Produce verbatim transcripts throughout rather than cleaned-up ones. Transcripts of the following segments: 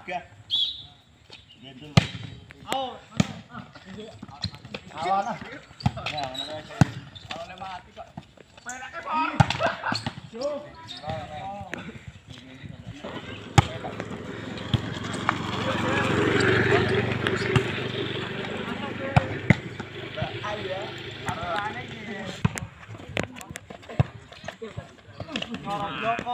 gak. Gendul. Ayo. Awan ah. Ya, ngono kae. Oleh mati kok. Penake pon. Yo. Ayo. Arane iki. Ngorok Joko.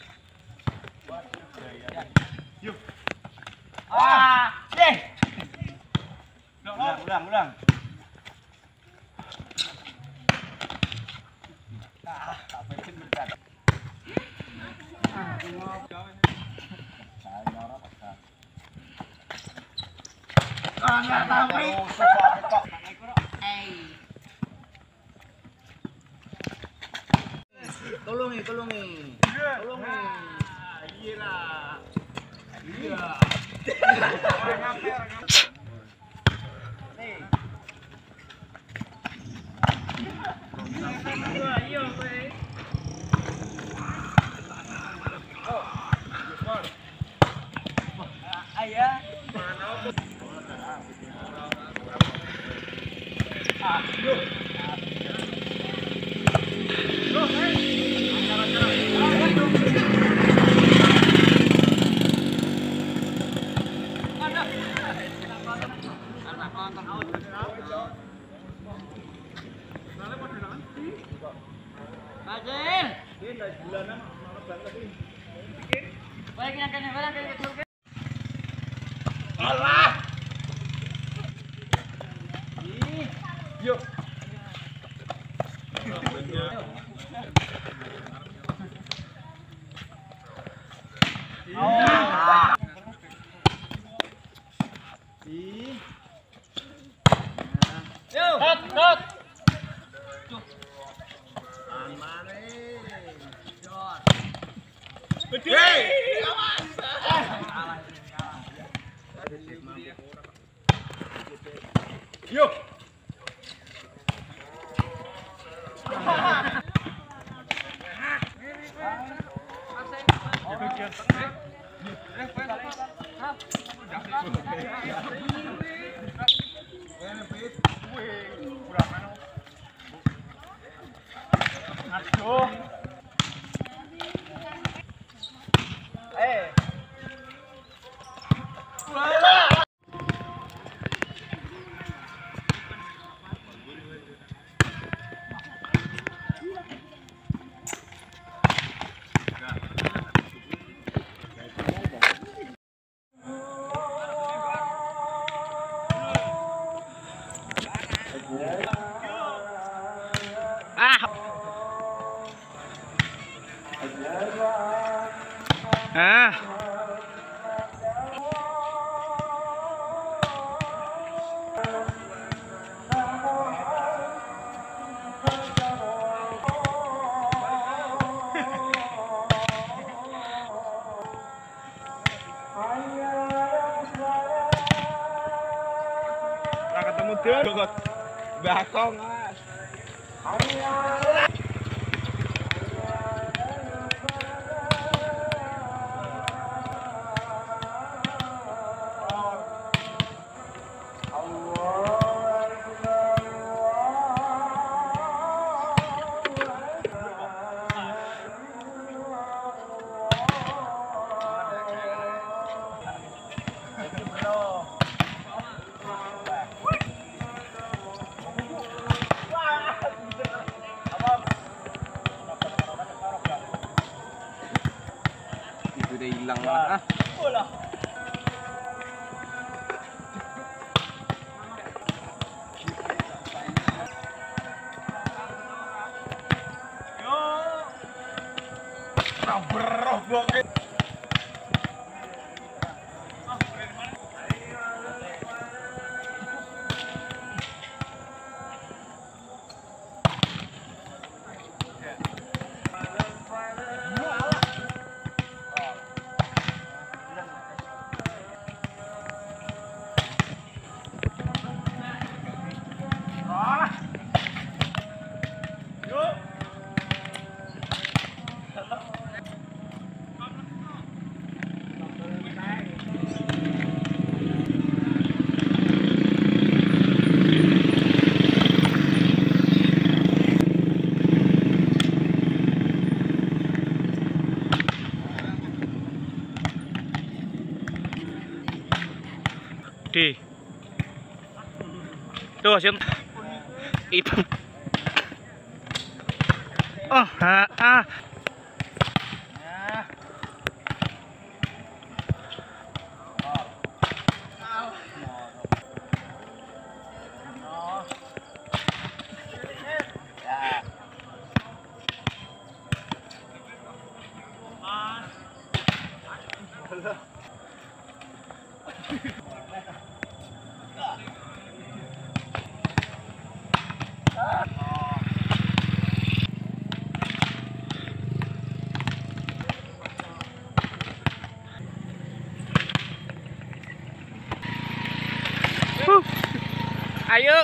Yuk. Ah, deh. Ulang, ulang, ulang. Ah, tak penting berkat. Ah, ngop. Saya ngorok kok. Ah, enggak tahu. Kok. Eh. Tolongi, tolongi. Tolongi. Iya lah. Iya. Orang ngape, orang ngape. Nih. Ayo, kowe. Oh. Gol. Aya. Mana opo? Ah, yuk. Loh, eh. Bajen. Ini bulanan mana banget ini. Baik yang kene, barang kene kecil. Allah. Ih, yuk. Oh. Ih. Yo, hot, hot. Gede. Yuk. Aduh. Eh. Wala. Ah. Ah. Nah, ketemu dia kok bakong mas. Itu udah hilang banget ah. Bola. Yo. Rabroh banget. D. Tuh, Sion. Itu. Oh, ha, ah. Huh. Ayo.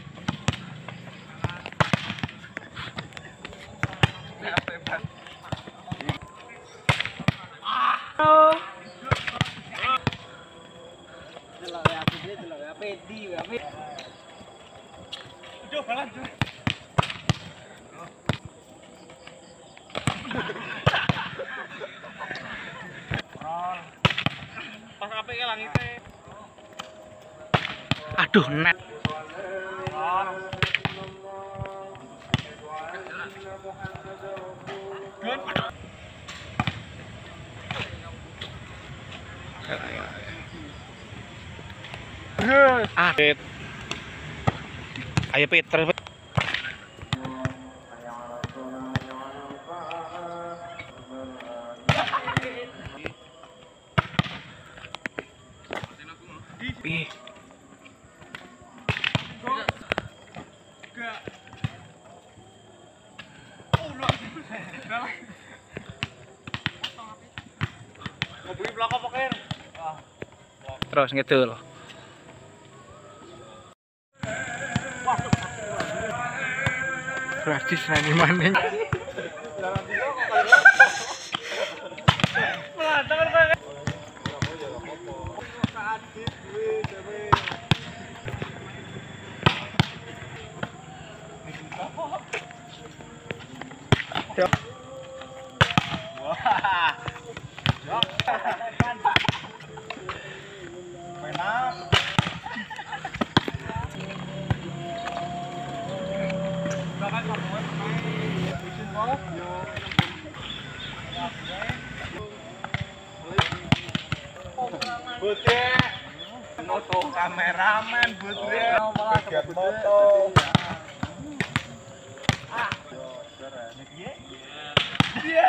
Oh. Pas apik ke langite. Aduh, net. Ah, Pit. Ayo Pit, terus Pit. Ih. Terus ngedul. Berarti senani maning. Putri, foto kameramen Putri, bagian foto. Iya.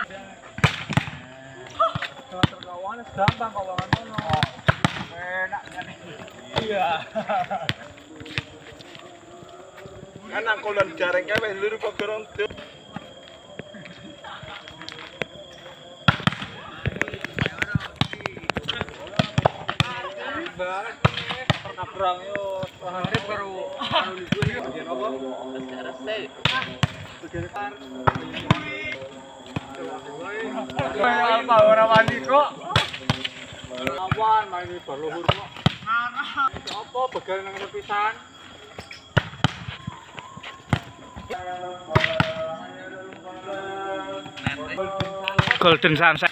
Terkawan gampang kalau ngono. Enak kan? Iya. Kan aku lan jarengke wis luru kok dorong. Perkabrang yo, hari baru anu libur iki bagian apa? Rese. Bagian par. Apa ora wani kok? Awan main berluhur kok. Apa begal nang pisan? Golden Sunset.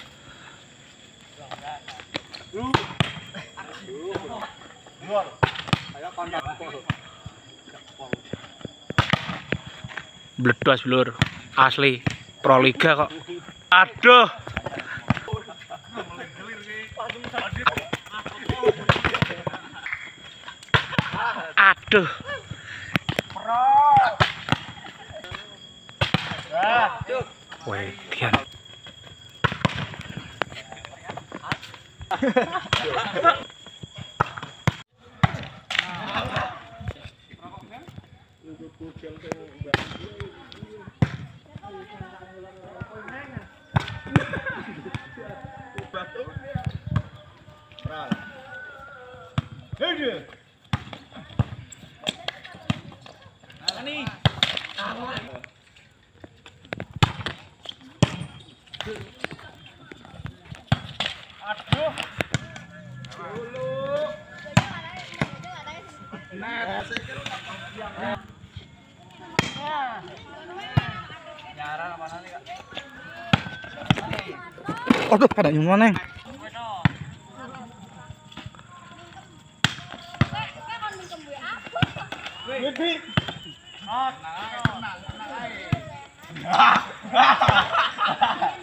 Bledos blur. Asli Pro Liga kok. Aduh. Aduh. Weh, Dian. Aduh. Aduh, ada yang mana? Oh, kenal, kenal ae.